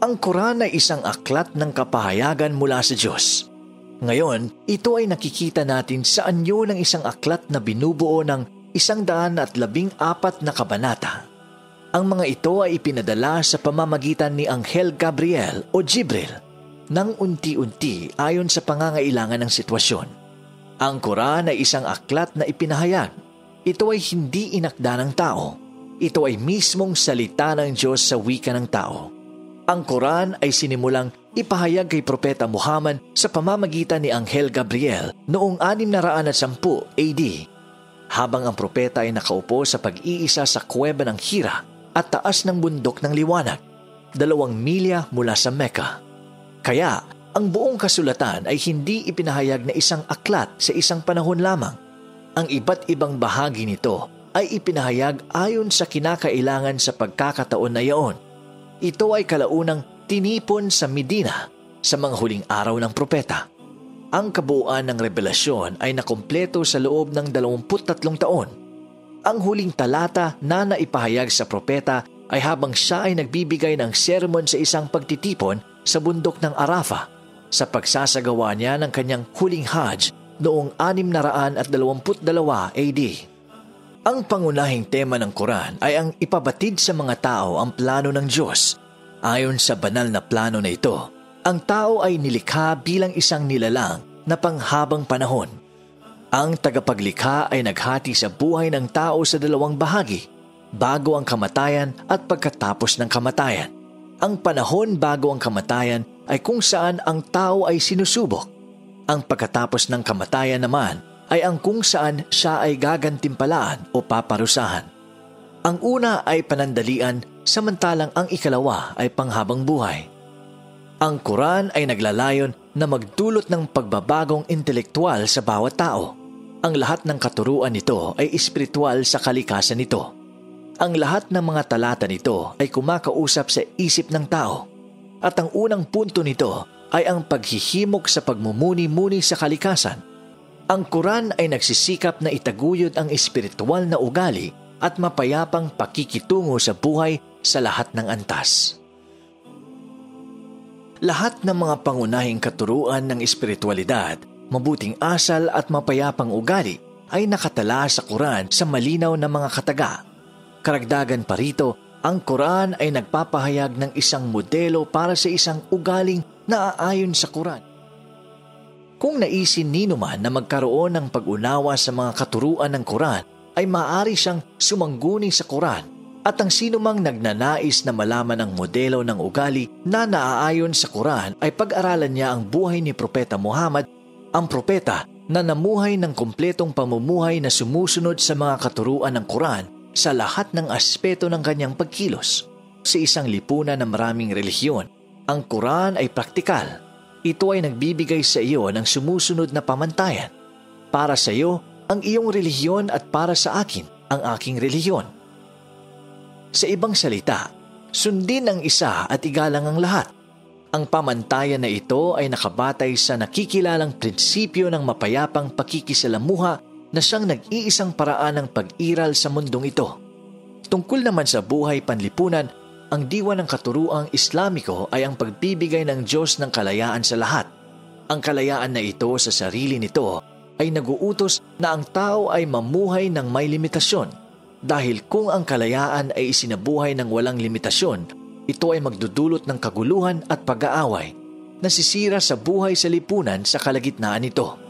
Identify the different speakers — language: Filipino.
Speaker 1: Ang Quran ay isang aklat ng kapahayagan mula sa Diyos. Ngayon, ito ay nakikita natin sa anyo ng isang aklat na binubuo ng 114 na kabanata. Ang mga ito ay ipinadala sa pamamagitan ni Anghel Gabriel o Jibril nang unti-unti ayon sa pangangailangan ng sitwasyon. Ang Quran ay isang aklat na ipinahayag. Ito ay hindi inakda ng tao. Ito ay mismong salita ng Diyos sa wika ng tao. Ang Quran ay sinimulang ipahayag kay Propeta Muhammad sa pamamagitan ni Anghel Gabriel noong 610 AD. Habang ang propeta ay nakaupo sa pag-iisa sa kuweba ng Hira at taas ng bundok ng liwanag, 2 milya mula sa Mecca. Kaya, ang buong kasulatan ay hindi ipinahayag na isang aklat sa isang panahon lamang. Ang iba't ibang bahagi nito ay ipinahayag ayon sa kinakailangan sa pagkakataon na iyon. Ito ay kalaunang tinipon sa Medina sa mga huling araw ng propeta. Ang kabuuan ng revelasyon ay nakumpleto sa loob ng 23 taon. Ang huling talata na naipahayag sa propeta ay habang siya ay nagbibigay ng sermon sa isang pagtitipon sa bundok ng Arafah sa pagsasagawa niya ng kanyang huling Hajj noong 622 AD. Ang pangunahing tema ng Quran ay ang ipabatid sa mga tao ang plano ng Diyos. Ayon sa banal na plano na ito, ang tao ay nilikha bilang isang nilalang na panghabang panahon. Ang tagapaglikha ay naghati sa buhay ng tao sa 2 bahagi, bago ang kamatayan at pagkatapos ng kamatayan. Ang panahon bago ang kamatayan ay kung saan ang tao ay sinusubok. Ang pagkatapos ng kamatayan naman ay ang kung saan siya ay gagantimpalaan o paparusahan. Ang una ay panandalian, samantalang ang ikalawa ay panghabang buhay. Ang Quran ay naglalayon na magdulot ng pagbabagong intelektual sa bawat tao. Ang lahat ng katuruan nito ay espiritual sa kalikasan nito. Ang lahat ng mga talata nito ay kumakausap sa isip ng tao. At ang unang punto nito ay ang paghihimok sa pagmumuni-muni sa kalikasan. Ang Quran ay nagsisikap na itaguyod ang espiritual na ugali at mapayapang pakikitungo sa buhay sa lahat ng antas. Lahat ng mga pangunahing katuruan ng espiritualidad, mabuting asal at mapayapang ugali ay nakatala sa Quran sa malinaw na mga kataga. Karagdagan pa rito, ang Quran ay nagpapahayag ng isang modelo para sa isang ugaling na aayon sa Quran. Kung naisin nino man na magkaroon ng pag-unawa sa mga katuruan ng Quran, ay maaari siyang sumangguni sa Quran at ang sinumang nagnanais na malaman ang modelo ng ugali na naaayon sa Quran ay pag-aralan niya ang buhay ni Propeta Muhammad, ang propeta na namuhay ng kumpletong pamumuhay na sumusunod sa mga katuruan ng Quran sa lahat ng aspeto ng kanyang pagkilos. Sa isang lipunan ng maraming relihiyon, ang Quran ay praktikal. Ito ay nagbibigay sa iyo ng sumusunod na pamantayan. Para sa iyo, ang iyong relihiyon at para sa akin, ang aking relihiyon. Sa ibang salita, sundin ang isa at igalang ang lahat. Ang pamantayan na ito ay nakabatay sa nakikilalang prinsipyo ng mapayapang pakikisalamuha na siyang nag-iisang paraan ng pag-iral sa mundong ito. Tungkol naman sa buhay panlipunan, ang diwa ng katuruang Islamiko ay ang pagbibigay ng Diyos ng kalayaan sa lahat. Ang kalayaan na ito sa sarili nito ay naguutos na ang tao ay mamuhay ng may limitasyon. Dahil kung ang kalayaan ay isinabuhay ng walang limitasyon, ito ay magdudulot ng kaguluhan at pag-aaway, nasisira sa buhay sa lipunan sa kalagitnaan nito.